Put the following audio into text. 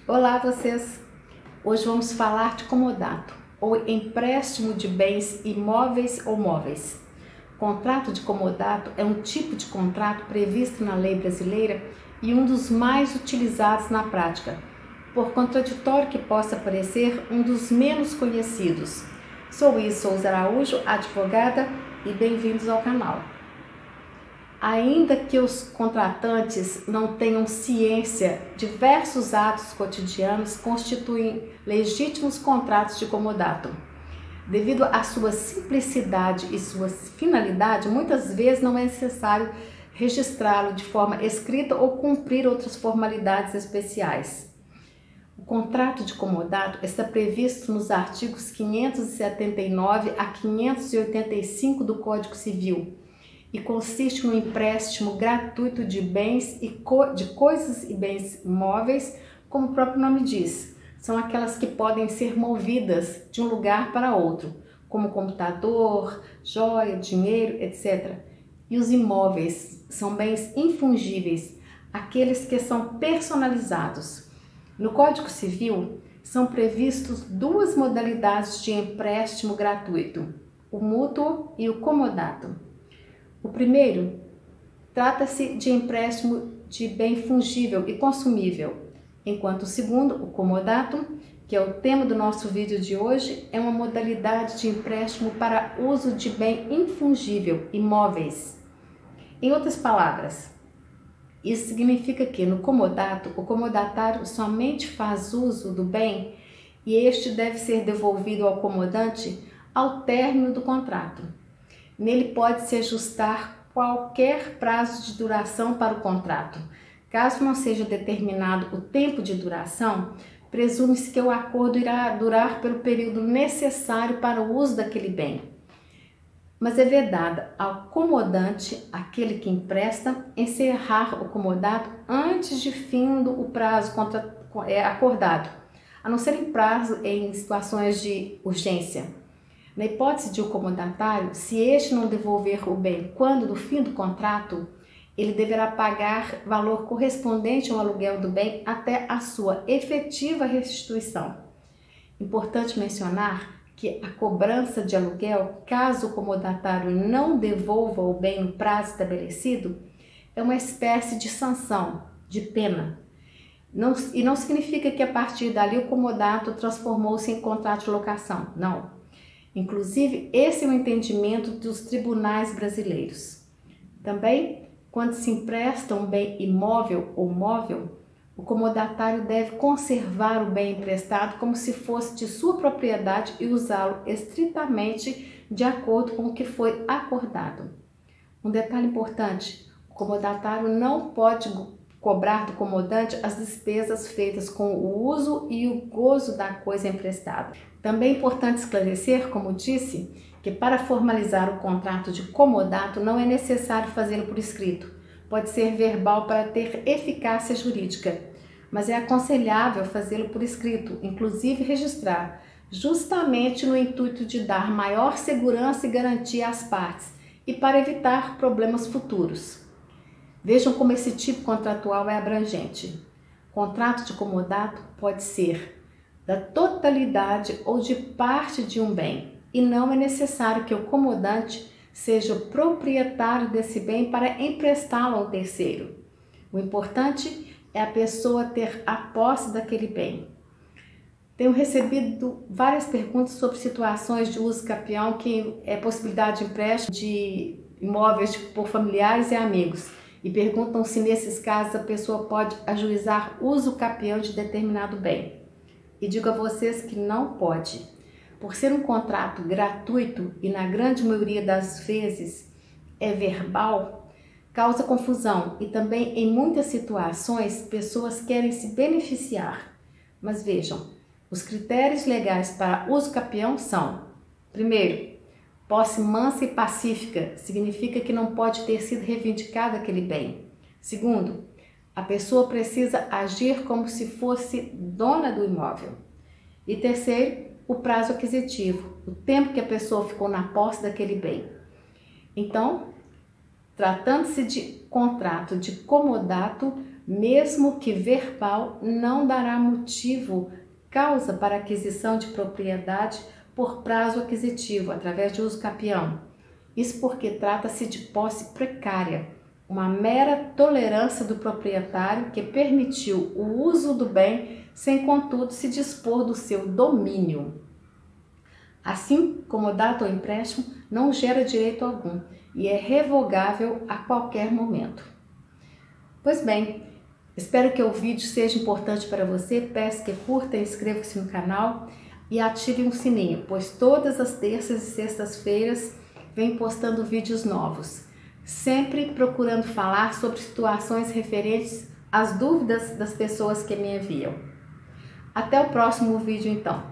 Olá vocês! Hoje vamos falar de comodato, ou empréstimo de bens imóveis ou móveis. Contrato de comodato é um tipo de contrato previsto na lei brasileira e um dos mais utilizados na prática. Por contraditório que possa parecer, um dos menos conhecidos. Sou Is Souza Araújo, advogada, e bem-vindos ao canal. Ainda que os contratantes não tenham ciência, diversos atos cotidianos constituem legítimos contratos de comodato. Devido à sua simplicidade e sua finalidade, muitas vezes não é necessário registrá-lo de forma escrita ou cumprir outras formalidades especiais. O contrato de comodato está previsto nos artigos 579 a 585 do Código Civil e consiste no empréstimo gratuito de bens de coisas e bens móveis, como o próprio nome diz. São aquelas que podem ser movidas de um lugar para outro, como computador, joia, dinheiro, etc. E os imóveis são bens infungíveis, aqueles que são personalizados. No Código Civil, são previstos duas modalidades de empréstimo gratuito, o mútuo e o comodato. O primeiro trata-se de empréstimo de bem fungível e consumível, enquanto o segundo, o comodato, que é o tema do nosso vídeo de hoje, é uma modalidade de empréstimo para uso de bem infungível, imóveis. Em outras palavras, isso significa que no comodato, o comodatário somente faz uso do bem e este deve ser devolvido ao comodante ao término do contrato. Nele pode-se ajustar qualquer prazo de duração para o contrato. Caso não seja determinado o tempo de duração, presume-se que o acordo irá durar pelo período necessário para o uso daquele bem. Mas é vedado ao comodante, aquele que empresta, encerrar o comodato antes de fim do prazo acordado, a não ser em prazo em situações de urgência. Na hipótese de o comodatário, se este não devolver o bem quando do fim do contrato, ele deverá pagar valor correspondente ao aluguel do bem até a sua efetiva restituição. Importante mencionar que a cobrança de aluguel, caso o comodatário não devolva o bem no prazo estabelecido, é uma espécie de sanção, de pena. E não significa que a partir dali o comodato transformou-se em contrato de locação, não. Inclusive, esse é o entendimento dos tribunais brasileiros. Também, quando se empresta um bem imóvel ou móvel, o comodatário deve conservar o bem emprestado como se fosse de sua propriedade e usá-lo estritamente de acordo com o que foi acordado. Um detalhe importante: o comodatário não pode cobrar do comodante as despesas feitas com o uso e o gozo da coisa emprestada. Também é importante esclarecer, como disse, que para formalizar o contrato de comodato não é necessário fazê-lo por escrito. Pode ser verbal para ter eficácia jurídica, mas é aconselhável fazê-lo por escrito, inclusive registrar, justamente no intuito de dar maior segurança e garantia às partes e para evitar problemas futuros. Vejam como esse tipo contratual é abrangente. Contrato de comodato pode ser da totalidade ou de parte de um bem, e não é necessário que o comodante seja o proprietário desse bem para emprestá-lo ao terceiro. O importante é a pessoa ter a posse daquele bem. Tenho recebido várias perguntas sobre situações de uso capião, que é possibilidade de empréstimo de imóveis por familiares e amigos. E perguntam se nesses casos a pessoa pode ajuizar uso capião de determinado bem. E digo a vocês que não pode. Por ser um contrato gratuito e na grande maioria das vezes é verbal, causa confusão e também em muitas situações pessoas querem se beneficiar. Mas vejam, os critérios legais para uso capião são: primeiro, posse mansa e pacífica, significa que não pode ter sido reivindicado aquele bem. Segundo, a pessoa precisa agir como se fosse dona do imóvel. E terceiro, o prazo aquisitivo, o tempo que a pessoa ficou na posse daquele bem. Então, tratando-se de contrato de comodato, mesmo que verbal, não dará causa para aquisição de propriedade por prazo aquisitivo, através de uso capião. Isso porque trata-se de posse precária, uma mera tolerância do proprietário que permitiu o uso do bem sem, contudo, se dispor do seu domínio. Assim, comodato ou empréstimo não gera direito algum e é revogável a qualquer momento. Pois bem, espero que o vídeo seja importante para você. Peço que curta e inscreva-se no canal e ative o sininho, pois todas as terças e sextas-feiras venho postando vídeos novos, sempre procurando falar sobre situações referentes às dúvidas das pessoas que me enviam. Até o próximo vídeo então.